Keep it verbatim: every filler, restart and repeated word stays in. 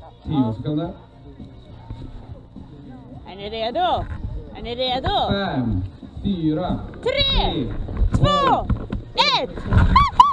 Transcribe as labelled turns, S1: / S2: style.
S1: tio sekunder.
S2: Är ni redo? Är ni redo?
S1: Fem, fyra,
S2: Tre, två, ett!